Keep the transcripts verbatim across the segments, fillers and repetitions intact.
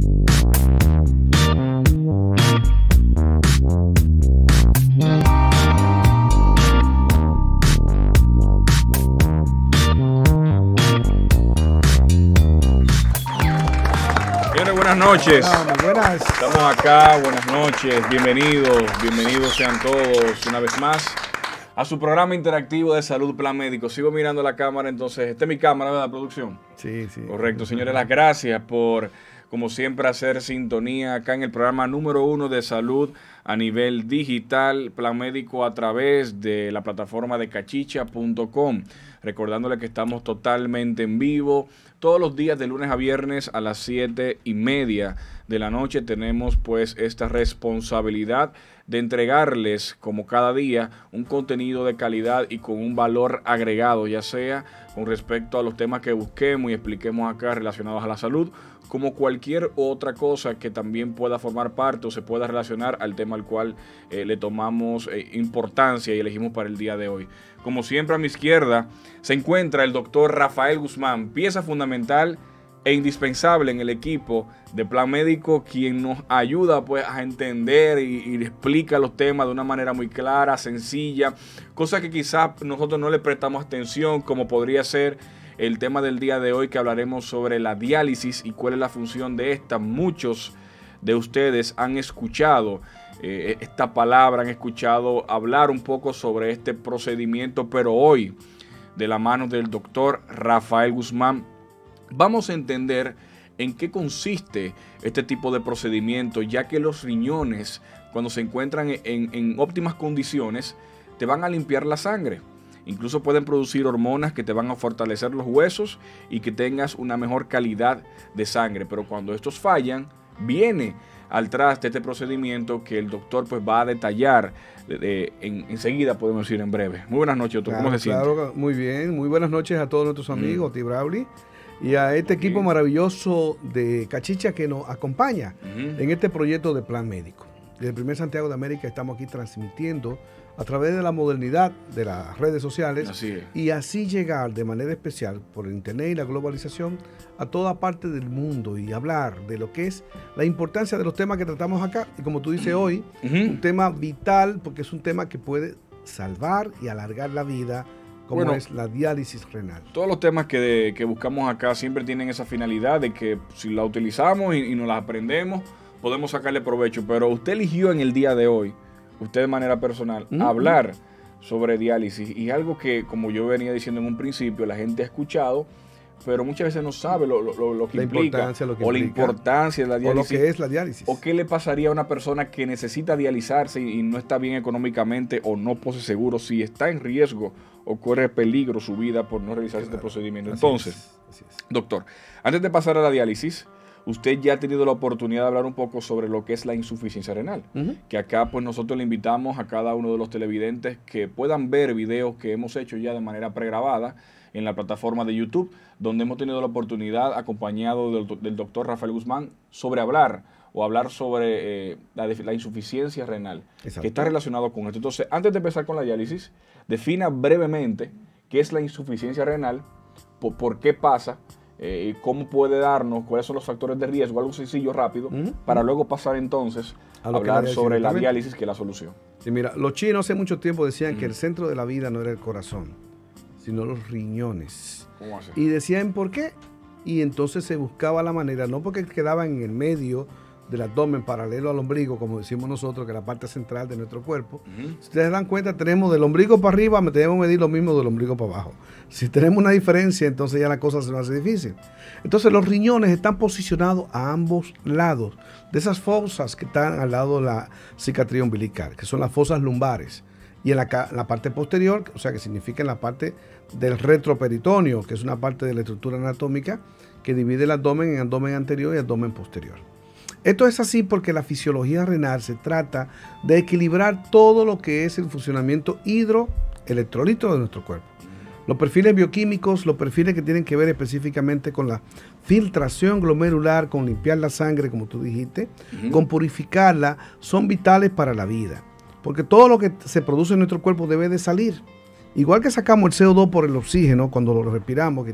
Buenas noches. Hola, buenas. Estamos acá, buenas noches, bienvenidos, bienvenidos sean todos una vez más a su programa interactivo de Salud Plan Médico. Sigo mirando la cámara, entonces, esta es mi cámara, ¿verdad, producción? Sí, sí. Correcto, señores, las gracias por, como siempre, hacer sintonía acá en el programa número uno de salud a nivel digital, Plan Médico, a través de la plataforma de cachicha punto com. Recordándole que estamos totalmente en vivo todos los días de lunes a viernes a las siete y media de la noche. Tenemos pues esta responsabilidad de entregarles como cada día un contenido de calidad y con un valor agregado, ya sea con respecto a los temas que busquemos y expliquemos acá relacionados a la salud, como cualquier otra cosa que también pueda formar parte o se pueda relacionar al tema al cual eh, le tomamos eh, importancia y elegimos para el día de hoy. Como siempre, a mi izquierda se encuentra el doctor Rafael Guzmán, pieza fundamental e indispensable en el equipo de Plan Médico, quien nos ayuda pues a entender y, y explica los temas de una manera muy clara, sencilla, cosa que quizás nosotros no le prestamos atención, como podría ser el tema del día de hoy, que hablaremos sobre la diálisis y cuál es la función de esta. Muchos de ustedes han escuchado eh, esta palabra, han escuchado hablar un poco sobre este procedimiento, pero hoy, de la mano del doctor Rafael Guzmán, vamos a entender en qué consiste este tipo de procedimiento, ya que los riñones, cuando se encuentran en, en óptimas condiciones, te van a limpiar la sangre. Incluso pueden producir hormonas que te van a fortalecer los huesos y que tengas una mejor calidad de sangre. Pero cuando estos fallan, viene al traste este procedimiento que el doctor pues va a detallar de, de, en, enseguida, podemos decir en breve. Muy buenas noches, doctor. Claro, ¿Cómo se siente? Claro, muy bien. Muy buenas noches a todos nuestros amigos, Mm. Tibrauli, y a este Okay. equipo maravilloso de Cachicha que nos acompaña Uh-huh. en este proyecto de Plan Médico. Desde el primer Santiago de América estamos aquí transmitiendo a través de la modernidad de las redes sociales. Así es. Y así llegar de manera especial por el internet y la globalización a toda parte del mundo y hablar de lo que es la importancia de los temas que tratamos acá. Y como tú dices hoy, Uh-huh. un tema vital porque es un tema que puede salvar y alargar la vida, como Bueno, es la diálisis renal. Todos los temas que, que buscamos acá siempre tienen esa finalidad de que si la utilizamos y, y nos las aprendemos, podemos sacarle provecho. Pero usted eligió en el día de hoy, usted de manera personal, Uh-huh. hablar sobre diálisis. Y algo que, como yo venía diciendo en un principio, la gente ha escuchado, pero muchas veces no sabe lo, lo, lo que La implica importancia, lo que o la implica, importancia de la o lo diálisis. que es la diálisis. ¿O qué le pasaría a una persona que necesita dializarse y, y no está bien económicamente o no posee seguro, si está en riesgo o corre peligro su vida por no realizar Claro, este procedimiento? así Entonces, es, así es. doctor, antes de pasar a la diálisis, usted ya ha tenido la oportunidad de hablar un poco sobre lo que es la insuficiencia renal, Uh-huh. que acá pues nosotros le invitamos a cada uno de los televidentes que puedan ver videos que hemos hecho ya de manera pregrabada en la plataforma de YouTube, donde hemos tenido la oportunidad, acompañado del, del doctor Rafael Guzmán, sobre hablar o hablar sobre eh, la, la insuficiencia renal, Exacto. que está relacionado con esto. Entonces, antes de empezar con la diálisis, defina brevemente qué es la insuficiencia renal, por, por qué pasa, eh, cómo puede darnos, cuáles son los factores de riesgo, algo sencillo, rápido, Uh-huh. para luego pasar entonces a A lo que la hablar diálisis, sobre la exactamente. diálisis, que es la solución. Sí, mira, los chinos hace mucho tiempo decían que Mm. el centro de la vida no era el corazón, sino los riñones. ¿Cómo hace? Y decían por qué. Y entonces se buscaba la manera, no porque quedaban en el medio del abdomen paralelo al ombligo, como decimos nosotros, que es la parte central de nuestro cuerpo. Uh-huh. Si ustedes dan cuenta, tenemos del ombligo para arriba, tenemos que medir lo mismo del ombligo para abajo. Si tenemos una diferencia, entonces ya la cosa se nos hace difícil. Entonces los riñones están posicionados a ambos lados de esas fosas que están al lado de la cicatriz umbilical, que son las fosas lumbares. Y en la, ca- la parte posterior, o sea que significa en la parte del retroperitoneo, que es una parte de la estructura anatómica que divide el abdomen en abdomen anterior y abdomen posterior. Esto es así porque la fisiología renal se trata de equilibrar todo lo que es el funcionamiento hidroelectrolítico de nuestro cuerpo. Los perfiles bioquímicos, los perfiles que tienen que ver específicamente con la filtración glomerular, con limpiar la sangre, como tú dijiste, Uh-huh. con purificarla, son vitales para la vida. Porque todo lo que se produce en nuestro cuerpo debe de salir. Igual que sacamos el C O dos por el oxígeno cuando lo respiramos, que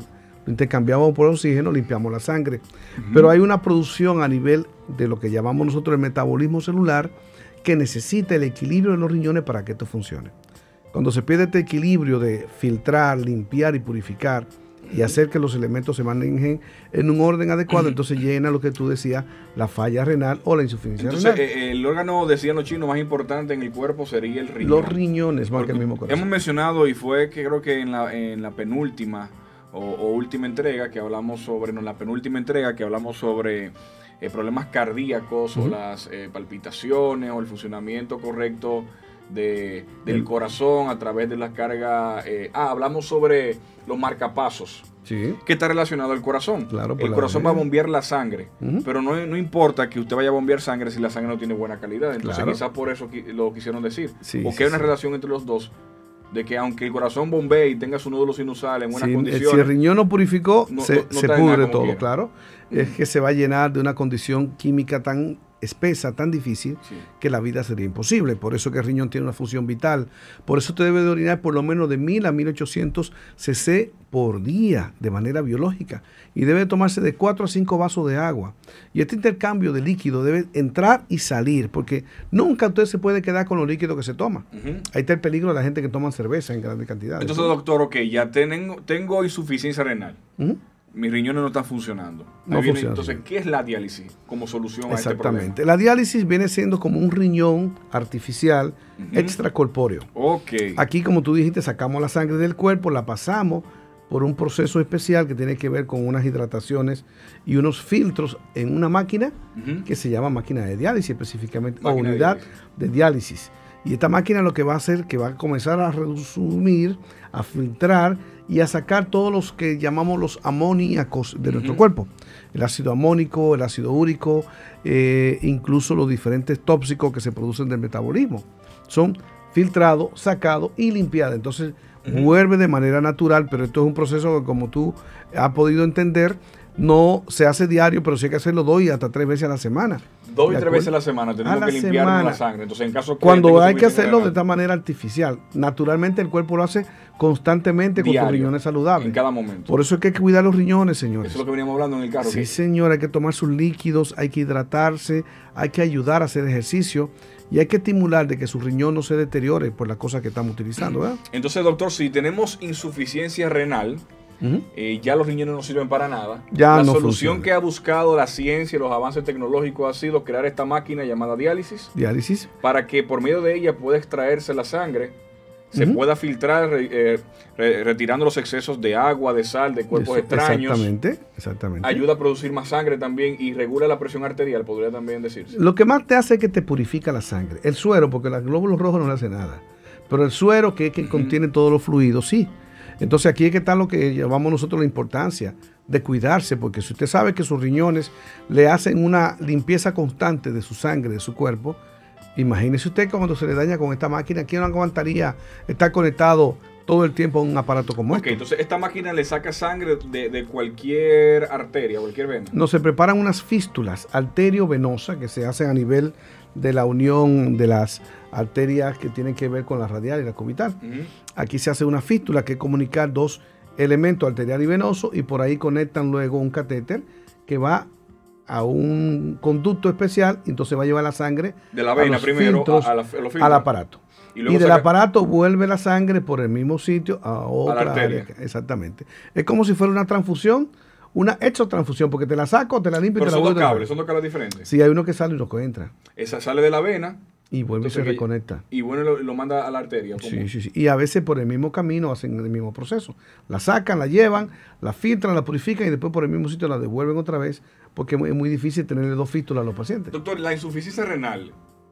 lo intercambiamos por oxígeno, limpiamos la sangre. Uh-huh. Pero hay una producción a nivel de lo que llamamos nosotros el metabolismo celular que necesita el equilibrio de los riñones para que esto funcione. Cuando se pierde este equilibrio de filtrar, limpiar y purificar y hacer que los elementos se manejen en un orden adecuado, entonces llena lo que tú decías, la falla renal o la insuficiencia entonces, renal. Eh, el órgano, decían los chinos, más importante en el cuerpo sería el riñón. Los riñones, más que el mismo corazón. Hemos mencionado, y fue que creo que en la, en la penúltima o, o última entrega que hablamos sobre, no, en la penúltima entrega que hablamos sobre eh, problemas cardíacos, uh-huh, o las eh, palpitaciones o el funcionamiento correcto de, del corazón a través de la carga. Eh, ah, hablamos sobre los marcapasos, sí, que está relacionado al corazón. Claro, el corazón va a bombear la sangre, uh-huh, pero no, no importa que usted vaya a bombear sangre si la sangre no tiene buena calidad. Entonces, claro, quizás por eso lo quisieron decir. Sí, porque sí, hay una sí. relación entre los dos, de que aunque el corazón bombee y tenga su nódulo sinusal en buenas sí, condiciones, si el riñón no purificó, no, se, no, no se pudre todo, quiera. Claro. Uh-huh. Es que se va a llenar de una condición química tan espesa, tan difícil, sí, que la vida sería imposible. Por eso que el riñón tiene una función vital. Por eso usted debe de orinar por lo menos de mil a mil ochocientos cc por día, de manera biológica. Y debe tomarse de cuatro a cinco vasos de agua. Y este intercambio de líquido debe entrar y salir, porque nunca usted se puede quedar con los líquidos que se toma. Uh-huh. Ahí está el peligro de la gente que toma cerveza en grandes cantidades. Entonces, doctor, ok, ya tengo, tengo insuficiencia renal. Uh-huh. Mis riñones no están funcionando. No viene, funciona, entonces, sí. ¿qué es la diálisis como solución a este problema? Exactamente. La diálisis viene siendo como un riñón artificial, uh-huh, extracorpóreo. Okay. Aquí, como tú dijiste, sacamos la sangre del cuerpo, la pasamos por un proceso especial que tiene que ver con unas hidrataciones y unos filtros en una máquina, uh-huh, que se llama máquina de diálisis específicamente, máquina o unidad de diálisis. de diálisis. Y esta máquina lo que va a hacer que va a comenzar a resumir, a filtrar y a sacar todos los que llamamos los amoníacos de uh-huh, nuestro cuerpo. El ácido amónico, el ácido úrico, eh, incluso los diferentes tóxicos que se producen del metabolismo. Son filtrados, sacados y limpiados. Entonces uh-huh, vuelve de manera natural, pero esto es un proceso que, como tú has podido entender, no se hace diario, pero sí hay que hacerlo dos y hasta tres veces a la semana. Dos y tres veces a la semana tenemos que limpiar la sangre. Entonces, en caso que cuando hay que hacerlo de esta manera artificial, naturalmente el cuerpo lo hace constantemente diario, con tus riñones saludables. En cada momento. Por eso es que hay que cuidar los riñones, señores. Eso es lo que veníamos hablando en el carro. Sí, ¿qué? señor, hay que tomar sus líquidos, hay que hidratarse, hay que ayudar a hacer ejercicio y hay que estimular de que su riñón no se deteriore por las cosas que estamos utilizando, ¿verdad? Entonces, doctor, si tenemos insuficiencia renal, Uh-huh. Eh, ya los riñones no sirven para nada. Ya la no solución funciona. Que ha buscado la ciencia y los avances tecnológicos ha sido crear esta máquina llamada diálisis. Diálisis. Para que por medio de ella pueda extraerse la sangre, se uh-huh, pueda filtrar eh, re, retirando los excesos de agua, de sal, de cuerpos Eso, extraños. Exactamente, exactamente. Ayuda a producir más sangre también y regula la presión arterial, podría también decirse. Lo que más te hace es que te purifica la sangre. El suero, porque los glóbulos rojos no le hace nada. Pero el suero, que es que uh-huh, contiene todos los fluidos, sí. Entonces aquí es que está lo que llamamos nosotros la importancia de cuidarse, porque si usted sabe que sus riñones le hacen una limpieza constante de su sangre, de su cuerpo, imagínese usted cuando se le daña con esta máquina, ¿quién no aguantaría estar conectado todo el tiempo a un aparato como okay, este? Entonces esta máquina le saca sangre de, de cualquier arteria, cualquier vena. No, se preparan unas fístulas arterio-venosas que se hacen a nivel de la unión de las arterias que tienen que ver con la radial y la cubital. Uh-huh. Aquí se hace una fístula que es comunicar dos elementos, arterial y venoso, y por ahí conectan luego un catéter que va a un conducto especial, y entonces va a llevar la sangre de la vena primero a, a, la, a los al aparato. Y, y del saca... aparato vuelve la sangre por el mismo sitio a otra a la arteria. Área. Exactamente. Es como si fuera una transfusión, una exotransfusión, porque te la saco, te la limpio y te la vuelvo. Pero son dos cables, son dos cables diferentes. Sí, hay uno que sale y uno que entra. Esa sale de la vena. Y vuelve Entonces, y se reconecta. Y bueno, lo, lo manda a la arteria. ¿Cómo? Sí, sí, sí. Y a veces por el mismo camino hacen el mismo proceso. La sacan, la llevan, la filtran, la purifican y después por el mismo sitio la devuelven otra vez, porque es muy difícil tenerle dos fístulas a los pacientes. Doctor, ¿la insuficiencia renal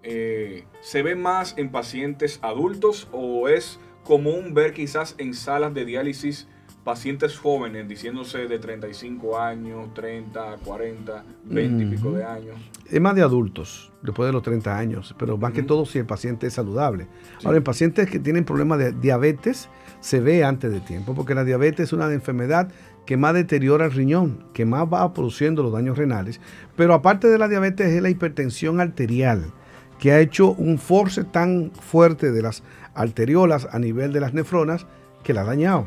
eh, se ve más en pacientes adultos o es común ver quizás en salas de diálisis pacientes jóvenes, diciéndose de treinta y cinco años, treinta, cuarenta, veinte uh-huh. y pico de años? Es más de adultos, después de los treinta años, pero más uh-huh. que todo si el paciente es saludable. Sí. Ahora, en pacientes que tienen problemas de diabetes, se ve antes de tiempo, porque la diabetes es una enfermedad que más deteriora el riñón, que más va produciendo los daños renales. Pero aparte de la diabetes es la hipertensión arterial, que ha hecho un force tan fuerte de las arteriolas a nivel de las nefronas que la ha dañado.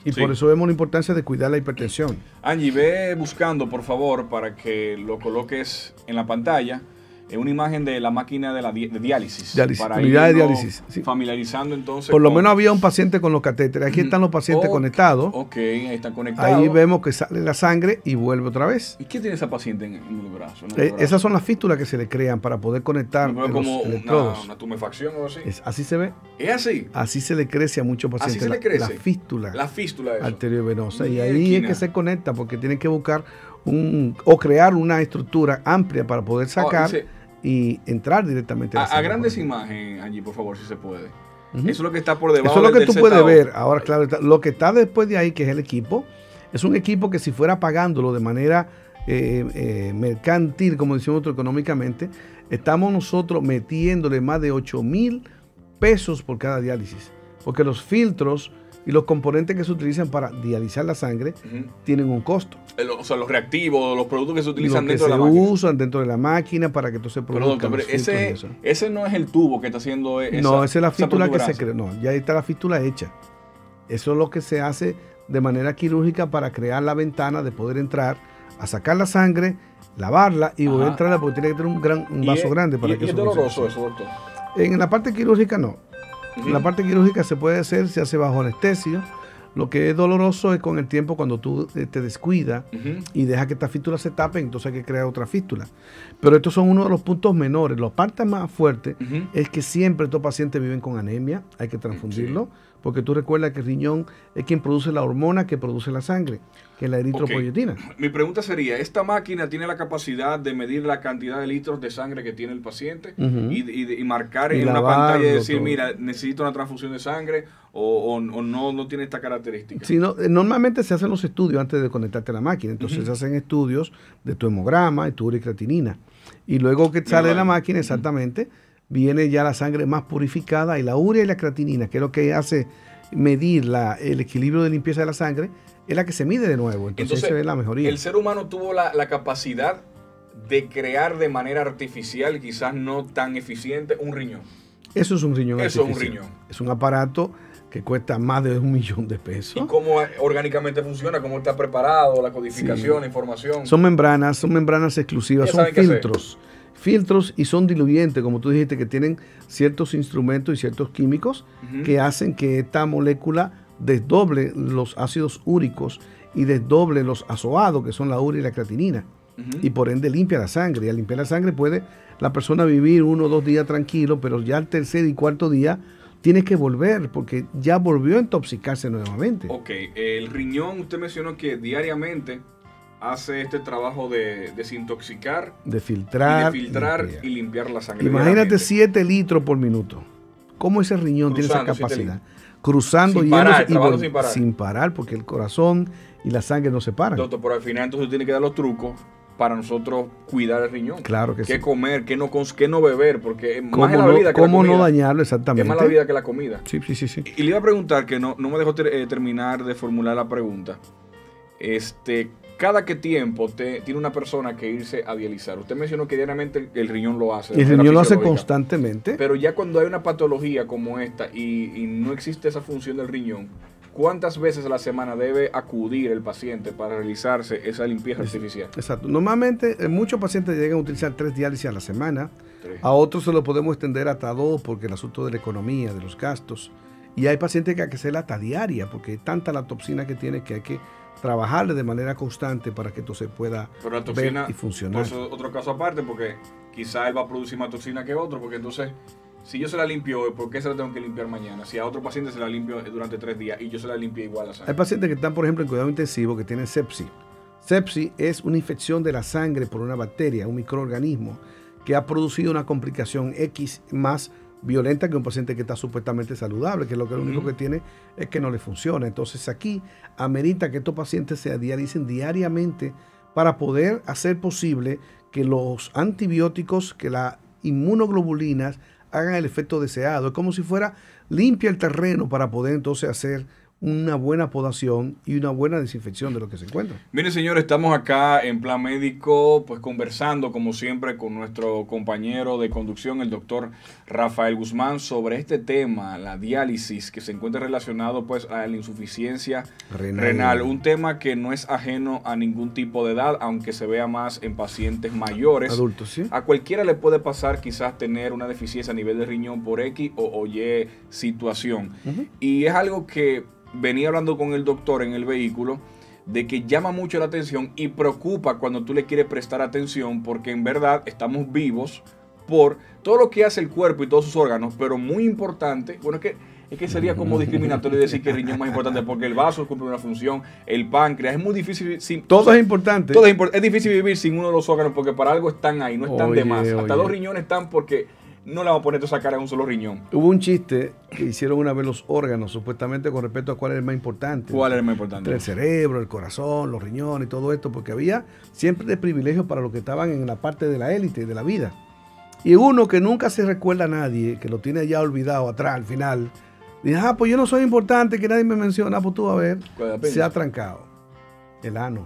Y sí. por eso vemos la importancia de cuidar la hipertensión. Angie, ve buscando, por favor, para que lo coloques en la pantalla, eh, una imagen de la máquina de, la di de diálisis. diálisis Para unidad de irnos diálisis. Sí. Familiarizando entonces. Por lo con... menos había un paciente con los catéteres. Aquí están los pacientes oh, conectados. Ok, ahí están conectados. Ahí vemos que sale la sangre y vuelve otra vez. ¿Y qué tiene esa paciente en, en el brazo? En el Eh, brazo? esas son las fístulas que se le crean para poder conectar Pero los como electrodos. una, una tumefacción o así. Es, así se ve. ¿Es así? Así se le crece a muchos pacientes. ¿Así se le crece? La, la fístula. La fístula eso. Arteriovenosa. Y Mira, ahí esquina. es que se conecta porque tienen que buscar un o crear una estructura amplia para poder sacar Oh, ese, y entrar directamente a, la a sangre. grandes imágenes, Angie, por favor, si se puede. Uh-huh. Eso es lo que está por debajo. Eso es lo del que tú puedes Z O. ver. Ahora, claro, está, lo que está después de ahí, que es el equipo, es un equipo que si fuera pagándolo de manera eh, eh, mercantil, como decimos nosotros económicamente, estamos nosotros metiéndole más de ocho mil pesos por cada diálisis. Porque los filtros y los componentes que se utilizan para dializar la sangre uh-huh. tienen un costo. El, o sea, los reactivos, los productos que se utilizan los que dentro se de la máquina. usan dentro de la máquina para que esto se produzca. Pero, doctor, pero ese, ese no es el tubo que está haciendo esa, no, esa es la fístula que se crea. No, ya está la fístula hecha. Eso es lo que se hace de manera quirúrgica para crear la ventana de poder entrar a sacar la sangre, lavarla y volver a entrarla porque tiene que tener un, gran, un vaso es, grande para y, que y eso es doloroso eso, doctor. En la parte quirúrgica no. Uh-huh. En la parte quirúrgica se puede hacer, se hace bajo anestesio. Lo que es doloroso es con el tiempo cuando tú eh, te descuidas uh-huh. y dejas que esta fístula se tape, entonces hay que crear otra fístula. Pero estos son uno de los puntos menores. La parte más fuerte uh-huh. es que siempre estos pacientes viven con anemia, hay que transfundirlo, sí. porque tú recuerdas que el riñón es quien produce la hormona que produce la sangre, que es la eritropoyetina. Okay. Mi pregunta sería, ¿esta máquina tiene la capacidad de medir la cantidad de litros de sangre que tiene el paciente uh-huh. y, y, y marcar y en una pantalla y decir, todo. mira, necesito una transfusión de sangre o, o, o no, no tiene esta característica? Sí, no, normalmente se hacen los estudios antes de conectarte a la máquina. Entonces uh-huh. se hacen estudios de tu hemograma y tu ureacreatinina. Y luego que sale de la máquina, exactamente, uh-huh. viene ya la sangre más purificada y la urea y la creatinina, que es lo que hace medir la, el equilibrio de limpieza de la sangre, es la que se mide de nuevo. Entonces, Entonces se ve la mejoría. El ser humano tuvo la, la capacidad de crear de manera artificial, quizás no tan eficiente, un riñón. Eso es un riñón Eso artificial. es un riñón. Es un aparato que cuesta más de un millón de pesos. ¿Y cómo orgánicamente funciona? ¿Cómo está preparado? La codificación, sí. la información. Son membranas, son membranas exclusivas, son filtros. Filtros y son diluyentes, como tú dijiste, que tienen ciertos instrumentos y ciertos químicos uh-huh. que hacen que esta molécula desdoble los ácidos úricos y desdoble los azoados, que son la urea y la creatinina. Uh-huh. Y por ende limpia la sangre. Y al limpiar la sangre puede la persona vivir uno o dos días tranquilo, pero ya al tercer y cuarto día tiene que volver porque ya volvió a intoxicarse nuevamente. Ok, el riñón, usted mencionó que diariamente hace este trabajo de desintoxicar, de filtrar, y, de filtrar limpiar. y limpiar la sangre. Imagínate siete litros por minuto. ¿Cómo ese riñón Cruzando, tiene esa capacidad? Cruzando sin y parar, y vol- sin parar. sin parar, porque el corazón y la sangre no se paran. Doctor, pero al final entonces tiene que dar los trucos para nosotros cuidar el riñón. Claro que qué sí. comer, qué no, qué no beber, porque es más es la no, vida que ¿Cómo la comida. no dañarlo exactamente? Es más la vida que la comida. Sí, sí, sí. sí. Y, y le iba a preguntar, que no, no me dejó ter, eh, terminar de formular la pregunta. Este, ¿cada qué tiempo te, tiene una persona que irse a dializar? Usted mencionó que diariamente el, el riñón lo hace. El riñón lo hace constantemente. Pero ya cuando hay una patología como esta y, y no existe esa función del riñón, ¿cuántas veces a la semana debe acudir el paciente para realizarse esa limpieza artificial? Exacto. Normalmente eh, muchos pacientes llegan a utilizar tres diálisis a la semana. Tres. A otros se lo podemos extender hasta dos porque el asunto de la economía, de los gastos. Y hay pacientes que hay que hacerla hasta diaria porque es tanta la toxina que tiene que hay que trabajarle de manera constante para que esto se pueda Pero la toxina, ver y funcionar. Pues, otro caso aparte porque quizá él va a producir más toxina que otro porque entonces... Si yo se la limpio hoy, ¿por qué se la tengo que limpiar mañana? Si a otro paciente se la limpio durante tres días y yo se la limpio igual a sangre. Hay pacientes que están, por ejemplo, en cuidado intensivo que tienen sepsis. Sepsis es una infección de la sangre por una bacteria, un microorganismo, que ha producido una complicación X más violenta que un paciente que está supuestamente saludable, que lo que lo único uh-huh. que tiene es que no le funciona. Entonces aquí amerita que estos pacientes se dialicen diariamente para poder hacer posible que los antibióticos, que las inmunoglobulinas hagan el efecto deseado. Es como si fuera limpia el terreno para poder entonces hacer una buena podación y una buena desinfección de lo que se encuentra. Miren, señores, estamos acá en Plan Médico, pues conversando como siempre con nuestro compañero de conducción, el doctor Rafael Guzmán, sobre este tema, la diálisis, que se encuentra relacionado pues a la insuficiencia renal. renal, un tema que no es ajeno a ningún tipo de edad, aunque se vea más en pacientes mayores. Adultos, sí. A cualquiera le puede pasar quizás tener una deficiencia a nivel de riñón por X o, o Y situación. Uh-huh. Y es algo que venía hablando con el doctor en el vehículo, de que llama mucho la atención y preocupa cuando tú le quieres prestar atención, porque en verdad estamos vivos por todo lo que hace el cuerpo y todos sus órganos, pero muy importante, bueno, es que, es que sería como discriminatorio decir que el riñón es más importante, porque el vaso cumple una función, el páncreas, es muy difícil. Sin, todo o sea, es importante. Todo es, import, es difícil vivir sin uno de los órganos, porque para algo están ahí, no están oye, de más. Oye. Hasta dos riñones están porque no le vamos a poner toda esa cara a un solo riñón. Hubo un chiste que hicieron una vez los órganos, supuestamente con respecto a cuál es el más importante. ¿Cuál es el más importante? Entre el cerebro, el corazón, los riñones y todo esto, porque había siempre de privilegio para los que estaban en la parte de la élite, de la vida. Y uno que nunca se recuerda a nadie, que lo tiene ya olvidado atrás, al final, dice, ah, pues yo no soy importante, que nadie me menciona, pues tú a ver, se ha trancado. El ano.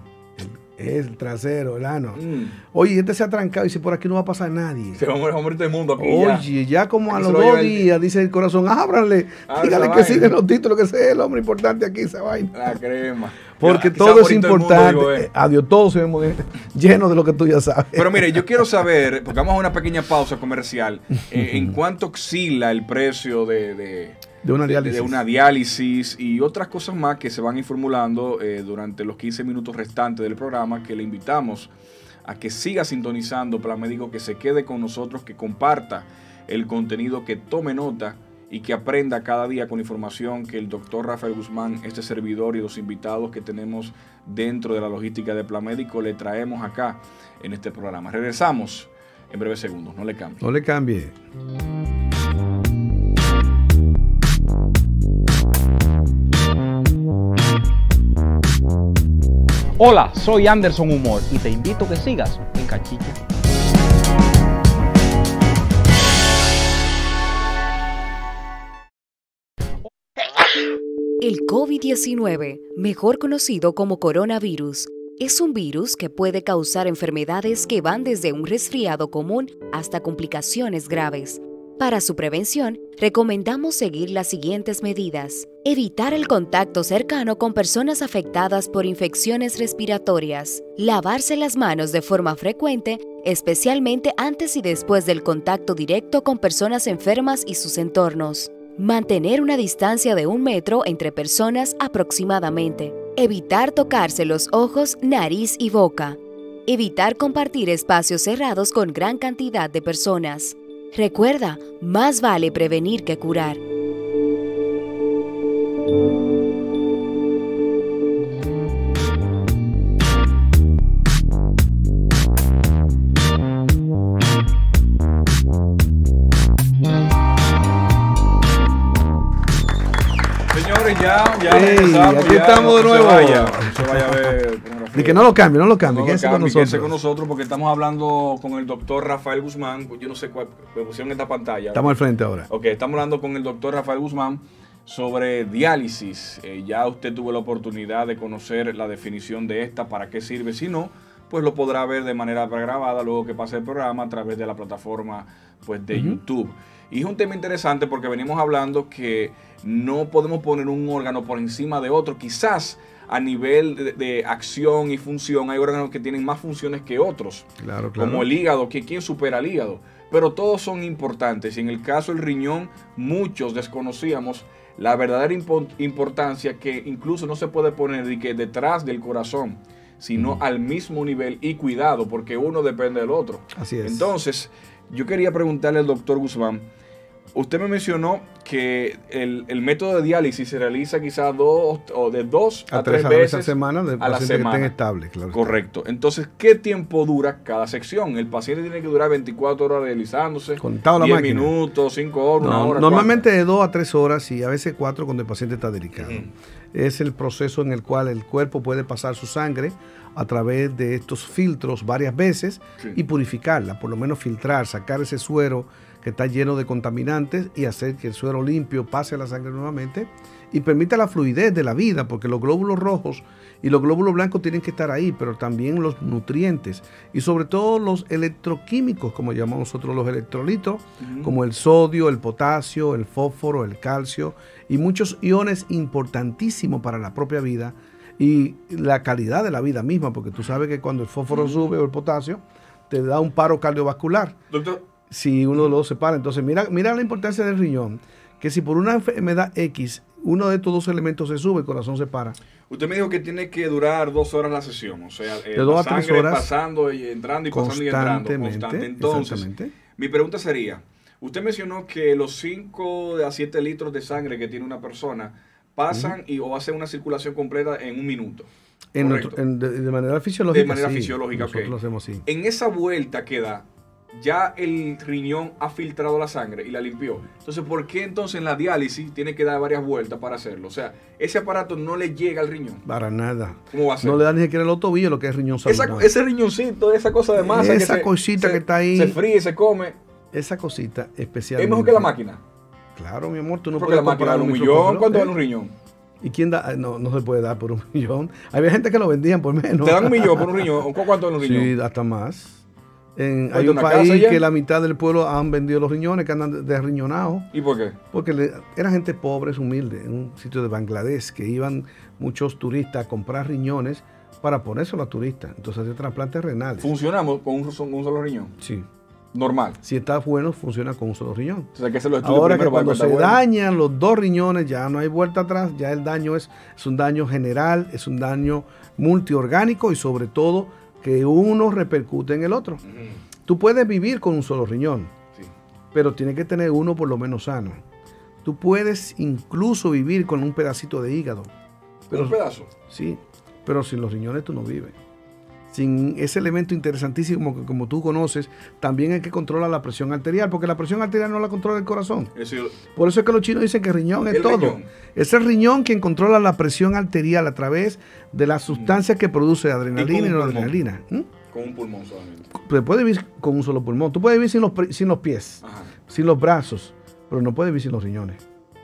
El trasero, el ano. Mm. Oye, este se ha trancado y dice, por aquí no va a pasar nadie. Se va a morir todo el mundo aquí. Oye, ya, ya como a los dos días, dice el corazón, ábranle, dígale que sigue los títulos, que sea el hombre importante aquí, esa vaina. La crema. Porque ya, todo es importante. Mundo, digo, eh. Adiós, todos se ven llenos de lo que tú ya sabes. Pero mire, yo quiero saber, porque vamos a una pequeña pausa comercial, eh, en cuánto oscila el precio de... de De una diálisis. De, de una diálisis y otras cosas más que se van a ir formulando eh, durante los quince minutos restantes del programa, que le invitamos a que siga sintonizando Plan Médico, que se quede con nosotros, que comparta el contenido, que tome nota y que aprenda cada día con información que el doctor Rafael Guzmán, este servidor y los invitados que tenemos dentro de la logística de Plan Médico le traemos acá en este programa. Regresamos en breves segundos, no le cambie. No le cambie. Hola, soy Anderson Humor y te invito a que sigas en Cachicha. El COVID diecinueve, mejor conocido como coronavirus, es un virus que puede causar enfermedades que van desde un resfriado común hasta complicaciones graves. Para su prevención, recomendamos seguir las siguientes medidas. Evitar el contacto cercano con personas afectadas por infecciones respiratorias. Lavarse las manos de forma frecuente, especialmente antes y después del contacto directo con personas enfermas y sus entornos. Mantener una distancia de un metro entre personas aproximadamente. Evitar tocarse los ojos, nariz y boca. Evitar compartir espacios cerrados con gran cantidad de personas. Recuerda, más vale prevenir que curar. Señores, ya, ya hey, empezamos. Aquí ya, estamos de no nuevo. Se vaya, no se vaya a ver. Y que no lo cambie, no lo cambie, no quédese lo con cambie, nosotros. Quédese con nosotros porque estamos hablando con el doctor Rafael Guzmán. Yo no sé cuál, me pusieron esta pantalla. Estamos al frente ahora. Ok, estamos hablando con el doctor Rafael Guzmán sobre diálisis. Eh, ya usted tuvo la oportunidad de conocer la definición de esta, para qué sirve. Si no, pues lo podrá ver de manera pregrabada luego que pase el programa a través de la plataforma pues, de uh-huh. YouTube. Y es un tema interesante porque venimos hablando que no podemos poner un órgano por encima de otro. Quizás a nivel de, de acción y función hay órganos que tienen más funciones que otros. Claro, claro. Como el hígado, que quién supera al hígado. Pero todos son importantes. Y en el caso del riñón, muchos desconocíamos la verdadera impo- importancia, que incluso no se puede poner de que detrás del corazón, sino uh-huh. al mismo nivel y cuidado, porque uno depende del otro. Así es. Entonces, yo quería preguntarle al doctor Guzmán, usted me mencionó que el, el método de diálisis se realiza quizás dos o de dos a, a tres, tres veces a la semana de a la semana. Que estén estables, claro. Correcto. Entonces, ¿qué tiempo dura cada sección? El paciente tiene que durar veinticuatro horas realizándose. Contado la diez máquina. minutos, cinco horas, no, una hora. Normalmente ¿cuánto? De dos a tres horas y a veces cuatro cuando el paciente está delicado. Uh-huh. Es el proceso en el cual el cuerpo puede pasar su sangre a través de estos filtros varias veces sí. y purificarla, por lo menos filtrar, sacar ese suero que está lleno de contaminantes y hacer que el suero limpio pase a la sangre nuevamente y permite la fluidez de la vida, porque los glóbulos rojos y los glóbulos blancos tienen que estar ahí, pero también los nutrientes y sobre todo los electroquímicos, como llamamos nosotros los electrolitos, uh-huh. como el sodio, el potasio, el fósforo, el calcio y muchos iones importantísimos para la propia vida y la calidad de la vida misma, porque tú sabes que cuando el fósforo uh-huh. sube o el potasio, te da un paro cardiovascular. Doctor. Si uno de los dos se para. Entonces, mira, mira la importancia del riñón, que si por una enfermedad X, uno de estos dos elementos se sube, el corazón se para. Usted me dijo que tiene que durar dos horas la sesión, o sea, eh, de dos a tres horas, pasando y entrando y pasando y entrando. Constante. Entonces, mi pregunta sería, usted mencionó que los cinco a siete litros de sangre que tiene una persona pasan uh-huh. y o hacen una circulación completa en un minuto. En nuestro, en, de, de manera fisiológica. De manera sí, fisiológica, nosotros okay. lo hacemos así. En esa vuelta que da, ya el riñón ha filtrado la sangre y la limpió. Entonces, ¿por qué entonces en la diálisis tiene que dar varias vueltas para hacerlo? O sea, ese aparato no le llega al riñón. Para nada. ¿Cómo va a ser? No le da ni siquiera el tobillo lo que es riñón saludable. Esa, ese riñoncito, esa cosa de masa. Esa que cosita se, que está ahí. Se fríe, se come. Esa cosita especialmente. ¿Es mejor que la máquina? Claro, mi amor. Tú no Porque puedes la máquina da un millón. ¿Cuánto vale un riñón? ¿Y quién da? No, no se puede dar por un millón. Había gente que lo vendían por menos. ¿Te dan un millón por un riñón? ¿Cuánto vale un riñón? Sí, hasta más. En, hay un país que la mitad del pueblo han vendido los riñones, que andan desriñonados. ¿Y por qué? Porque le, era gente pobre, humilde, en un sitio de Bangladesh, que iban muchos turistas a comprar riñones para ponérselo a turistas. Entonces hacer trasplantes renales. ¿Funcionamos con un, un solo riñón? Sí. Normal. Si está bueno, funciona con un solo riñón. O sea, que se lo Ahora que cuando se bueno. dañan los dos riñones, ya no hay vuelta atrás, ya el daño es, es un daño general, es un daño multiorgánico y sobre todo que uno repercute en el otro. Uh-huh. Tú puedes vivir con un solo riñón, sí. pero tienes que tener uno por lo menos sano. Tú puedes incluso vivir con un pedacito de hígado. ¿Con un pedazo? Sí, pero sin los riñones tú no vives. Sin ese elemento interesantísimo que como tú conoces, también hay que controlar la presión arterial, porque la presión arterial no la controla el corazón. Eso, Por eso es que los chinos dicen que el riñón es todo. Riñón. Es el riñón quien controla la presión arterial a través de las sustancias mm. que produce adrenalina y, y noradrenalina. ¿Mm? Con un pulmón solamente. Tú puedes vivir con un solo pulmón. Tú puedes vivir sin los, sin los pies, Ajá. sin los brazos, pero no puedes vivir sin los riñones.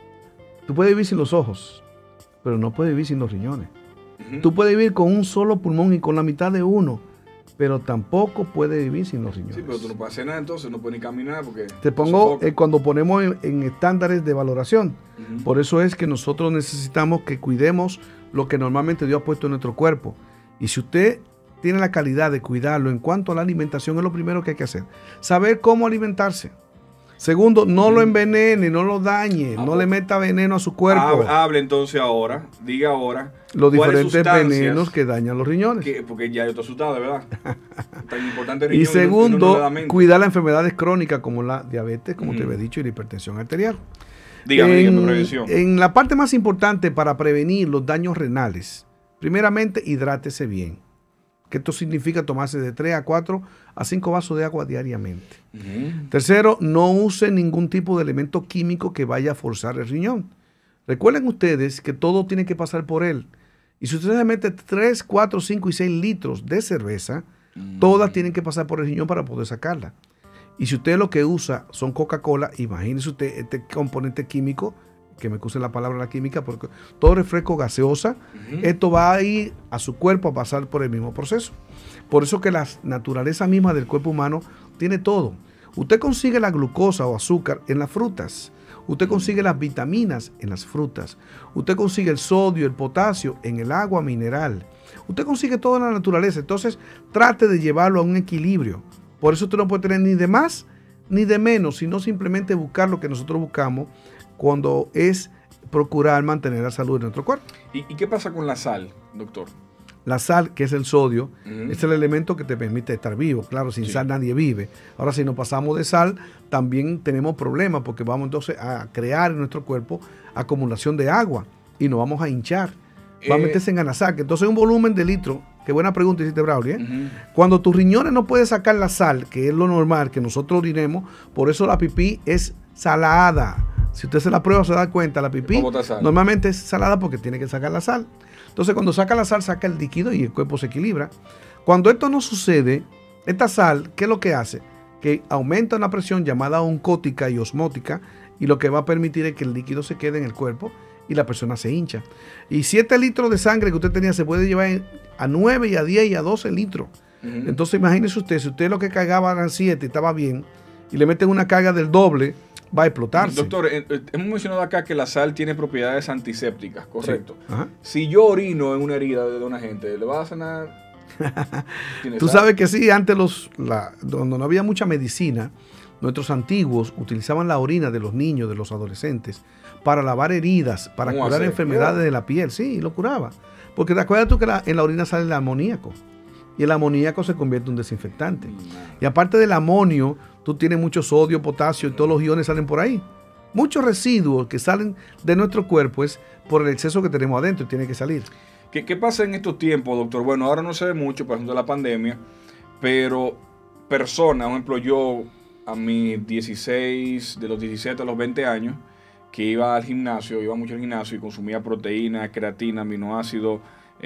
Tú puedes vivir sin los ojos, pero no puedes vivir sin los riñones. Uh-huh. Tú puedes vivir con un solo pulmón y con la mitad de uno, pero tampoco puedes vivir sin los riñones. Sí, pero tú no puedes hacer nada entonces, no puedes ni caminar porque... Te pongo eh, cuando ponemos en, en estándares de valoración. Uh-huh. Por eso es que nosotros necesitamos que cuidemos lo que normalmente Dios ha puesto en nuestro cuerpo. Y si usted tiene la calidad de cuidarlo en cuanto a la alimentación, es lo primero que hay que hacer. Saber cómo alimentarse. Segundo, no lo envenene, no lo dañe, ah, no le meta veneno a su cuerpo. Hable entonces ahora, diga ahora. Los diferentes venenos que dañan los riñones. Que, porque ya yo estoy asustado, de verdad. Tan importante el riñón. Y segundo, no, no cuidar las enfermedades crónicas como la diabetes, como mm. te había dicho, y la hipertensión arterial. Dígame, en, dígame, prevención. En la parte más importante para prevenir los daños renales, primeramente, hidrátese bien. Que esto significa tomarse de tres a cuatro a cinco vasos de agua diariamente. Uh-huh. Tercero, no use ningún tipo de elemento químico que vaya a forzar el riñón. Recuerden ustedes que todo tiene que pasar por él. Y si usted se mete tres, cuatro, cinco y seis litros de cerveza, uh-huh. todas tienen que pasar por el riñón para poder sacarla. Y si usted lo que usa son Coca-Cola, imagínese usted este componente químico, que me use la palabra la química, porque todo refresco gaseosa, uh-huh. esto va a ir a su cuerpo a pasar por el mismo proceso. Por eso que la naturaleza misma del cuerpo humano tiene todo. Usted consigue la glucosa o azúcar en las frutas. Usted consigue las vitaminas en las frutas. Usted consigue el sodio, el potasio en el agua mineral. Usted consigue todo en la naturaleza. Entonces, trate de llevarlo a un equilibrio. Por eso usted no puede tener ni de más ni de menos, sino simplemente buscar lo que nosotros buscamos cuando es procurar mantener la salud de nuestro cuerpo. ¿Y, y qué pasa con la sal, doctor? La sal, que es el sodio, uh-huh. es el elemento que te permite estar vivo. Claro, sin sí. sal nadie vive. Ahora, si nos pasamos de sal, también tenemos problemas porque vamos entonces a crear en nuestro cuerpo acumulación de agua y nos vamos a hinchar. Va eh, a meterse en anasaque. Entonces, un volumen de litro. Qué buena pregunta hiciste, Braulio. ¿eh? Uh-huh. Cuando tus riñones no pueden sacar la sal, que es lo normal, que nosotros orinemos, por eso la pipí es salada. Si usted se la prueba, se da cuenta, la pipí normalmente es salada porque tiene que sacar la sal. Entonces, cuando saca la sal, saca el líquido y el cuerpo se equilibra. Cuando esto no sucede, esta sal, ¿qué es lo que hace? Que aumenta una presión llamada oncótica y osmótica, y lo que va a permitir es que el líquido se quede en el cuerpo y la persona se hincha. Y siete litros de sangre que usted tenía se puede llevar a nueve y a diez y a doce litros. Uh-huh. Entonces imagínese usted, si usted lo que cargaba eran siete y estaba bien, y le meten una carga del doble, va a explotarse. Doctor, eh, eh, hemos mencionado acá que la sal tiene propiedades antisépticas, correcto. Sí. Si yo orino en una herida de una gente, ¿le va a sanar? Tú sal? Sabes que sí, antes los, la, cuando no había mucha medicina, nuestros antiguos utilizaban la orina de los niños, de los adolescentes, para lavar heridas, para curar hacer? enfermedades oh. de la piel. Sí, lo curaba. Porque te acuerdas tú que la, en la orina sale el amoníaco. Y el amoníaco se convierte en un desinfectante. Mm. Y aparte del amonio, tú tienes mucho sodio, potasio y todos los iones salen por ahí. Muchos residuos que salen de nuestro cuerpo es por el exceso que tenemos adentro y tiene que salir. ¿Qué, qué pasa en estos tiempos, doctor? Bueno, ahora no se ve mucho por ejemplo de la pandemia, pero personas, por ejemplo, yo a mis dieciséis, de los diecisiete a los veinte años, que iba al gimnasio, iba mucho al gimnasio y consumía proteína, creatina, aminoácidos,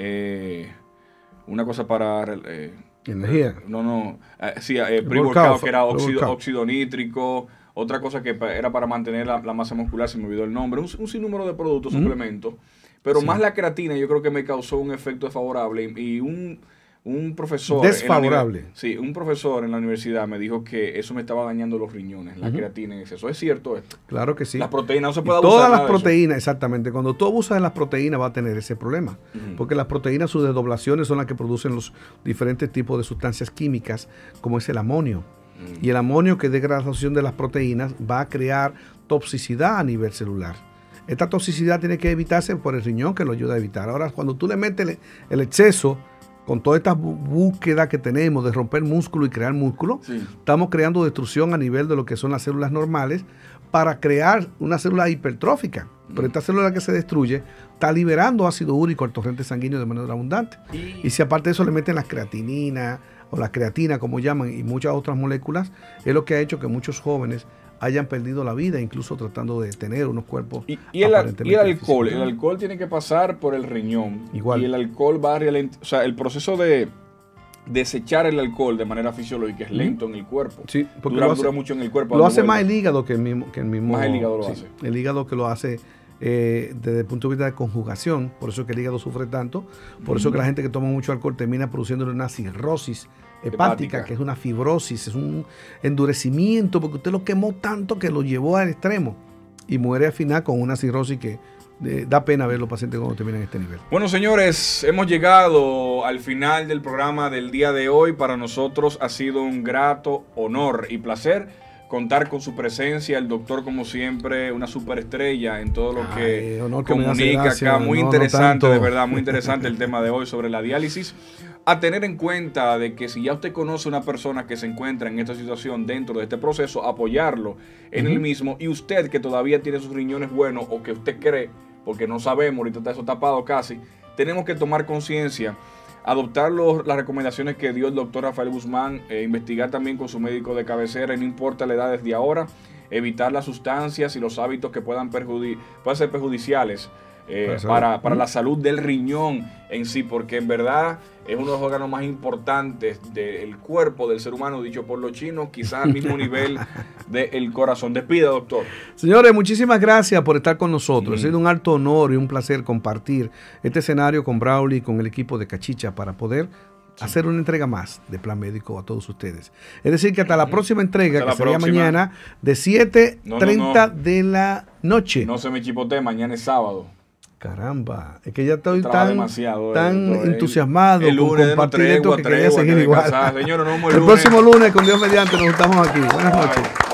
eh, una cosa para... Eh, energía. No, no. Eh, sí, eh, pre-workout, que era óxido, óxido nítrico. Otra cosa que era para mantener la, la masa muscular, se me olvidó el nombre. Un, un sinnúmero de productos, mm-hmm. suplementos. Pero sí. más la creatina yo creo que me causó un efecto desfavorable. Y, y un, un profesor... Desfavorable. En la, sí, un profesor en la universidad me dijo que eso me estaba dañando los riñones, la mm-hmm. creatina en exceso. ¿Es cierto esto? Claro que sí. Las proteínas no se puede y abusar. Todas las proteínas, exactamente. Cuando tú abusas de las proteínas va a tener ese problema. Mm-hmm. Porque las proteínas, sus desdoblaciones son las que producen los diferentes tipos de sustancias químicas, como es el amonio. Mm-hmm. Y el amonio, que es degradación de las proteínas, va a crear toxicidad a nivel celular. Esta toxicidad tiene que evitarse por el riñón, que lo ayuda a evitar. Ahora, cuando tú le metes el, el exceso, con toda esta búsqueda que tenemos de romper músculo y crear músculo, sí. estamos creando destrucción a nivel de lo que son las células normales para crear una célula hipertrófica. Mm. Pero esta célula que se destruye está liberando ácido úrico al torrente sanguíneo de manera abundante. Y, y si aparte de eso le meten las creatininas o la creatina, como llaman, y muchas otras moléculas, es lo que ha hecho que muchos jóvenes hayan perdido la vida, incluso tratando de tener unos cuerpos. Y, y, el, y el alcohol, el alcohol tiene que pasar por el riñón. Igual. Y el alcohol va a ralentizar, o sea, el proceso de desechar el alcohol de manera fisiológica es lento mm. en el cuerpo. Sí, porque dura, lo hace, dura mucho en el cuerpo. Lo hace más el hígado que el mismo. Que el mismo más el hígado lo sí, hace. El hígado que lo hace eh, desde el punto de vista de conjugación, por eso es que el hígado sufre tanto, por mm. eso que la gente que toma mucho alcohol termina produciendo una cirrosis hepática, hepática, que es una fibrosis, es un endurecimiento, porque usted lo quemó tanto que lo llevó al extremo y muere al final con una cirrosis que eh, da pena ver los pacientes cuando terminan este nivel. Bueno, señores, hemos llegado al final del programa del día de hoy. Para nosotros ha sido un grato honor y placer contar con su presencia. El doctor, como siempre, una superestrella en todo lo que Ay, comunica acá. Muy no, interesante, no de verdad, muy interesante el tema de hoy sobre la diálisis. A tener en cuenta de que si ya usted conoce una persona que se encuentra en esta situación dentro de este proceso, apoyarlo en uh-huh. el mismo. Y usted que todavía tiene sus riñones buenos o que usted cree, porque no sabemos, ahorita está eso tapado casi, tenemos que tomar conciencia, adoptar los, las recomendaciones que dio el doctor Rafael Guzmán, eh, investigar también con su médico de cabecera, y no importa la edad desde ahora, evitar las sustancias y los hábitos que puedan, perjudi- puedan ser perjudiciales eh, para, para la salud del riñón en sí, porque en verdad es uno de los órganos más importantes del cuerpo del ser humano, dicho por los chinos, quizás al mismo nivel del corazón. Despida, doctor. Señores, muchísimas gracias por estar con nosotros. Mm. Ha sido un alto honor y un placer compartir este escenario con Braulio y con el equipo de Cachicha para poder sí. hacer una entrega más de Plan Médico a todos ustedes. Es decir, que hasta la próxima entrega, hasta que sería próxima. mañana, de siete treinta no, no, no. de la noche. No se me chipote, mañana es sábado. Caramba, es que ya estoy tan, tan esto, entusiasmado el, el con compartir tregua, esto que tregua, quería seguir igual. Señor, nos vemos el, el lunes. próximo lunes, con Dios mediante, nos juntamos aquí. Buenas noches.